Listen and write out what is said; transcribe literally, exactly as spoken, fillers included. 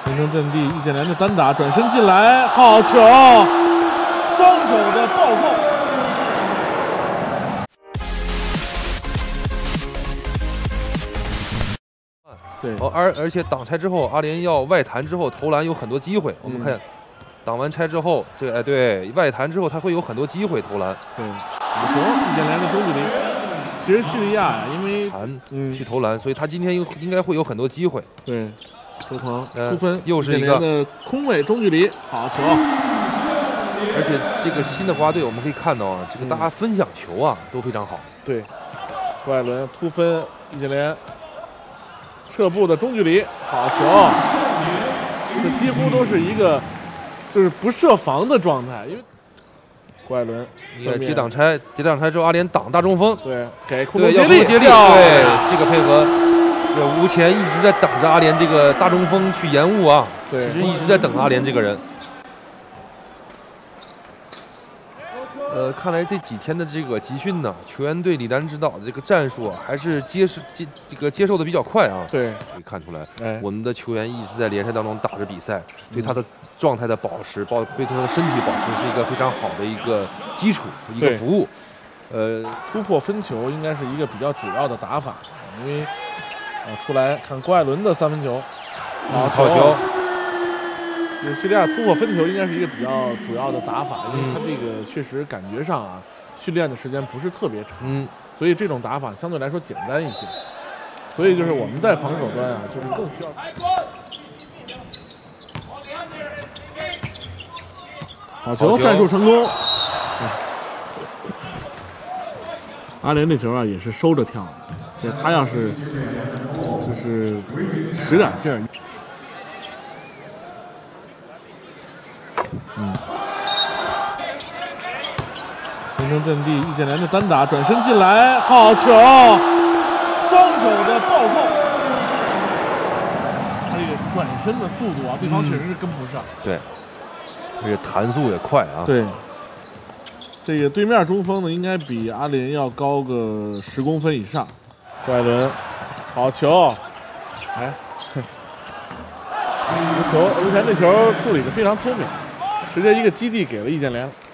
形成阵地，易建联的单打转身进来，好球，双手的暴扣。对， 哦，而而且挡拆之后，阿联要外弹之后投篮有很多机会。我们看，嗯、挡完拆之后，这个哎对，外弹之后他会有很多机会投篮。 对，好球，易建联的中距离。其实叙利亚呀，因为弹嗯去投篮，所以他今天有应该会有很多机会。 对，周鹏出分， 又是一个的空位中距离，好球。 而且这个新的国家队，我们可以看到啊，这个大家分享球啊、嗯、都非常好。 对，郭艾伦突分，易建联撤步的中距离，好球。这几乎都是一个就是不设防的状态，因为。郭艾伦， 你看接挡拆，接挡拆之后，阿联挡大中锋， 对，给库对， 接力，接力，对，这个配合，这吴前一直在等着阿联这个大中锋去延误啊， 对， 其实一直在等阿联这个人。呃，看来这几天的这个集训呢，球员对李丹指导的这个战术啊，还是接受接这个接受的比较快啊。 对， 可以看出来， 哎， 我们的球员一直在联赛当中打着比赛，对他的状态的保持，包对他的身体保持是一个非常好的一个基础，一个服务。呃， 突破分球应该是一个比较主要的打法，因为啊，出来看郭艾伦的三分球， 好好球。 叙利亚突破分球应该是一个比较主要的打法，因为他这个确实感觉上啊，训练的时间不是特别长， 嗯， 所以这种打法相对来说简单一些。所以就是我们在防守端啊，就是更需要。好球，战术成功。阿联那球啊，也是收着跳，这他要是就是使点劲儿。嗯，形成阵地，易建联的单打转身进来，好球，双手的暴扣。他这个转身的速度啊，对方确实是跟不上。 嗯、对，而且弹速也快啊。 对，这个对面中锋呢，应该比阿联要高个十公分以上。郭艾伦，好球，哎，无球，吴前那球处理的非常聪明。直接一个基地给了易建联。